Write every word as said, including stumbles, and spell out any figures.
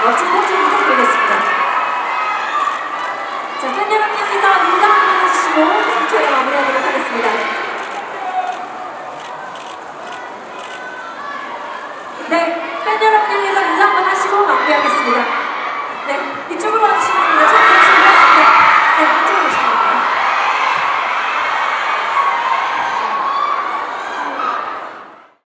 멋진 포즈 부탁드리겠습니다. 자, 팬 여러분께서 인사 한번 해주시고 저희가 마무리하도록 하겠습니다. 네, 팬 여러분께서 인사 한번 하시고 마무리하겠습니다. 네, 이쪽으로 와주시면